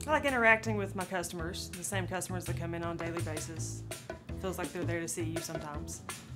I like interacting with my customers, the same customers that come in on a daily basis. Feels like they're there to see you sometimes.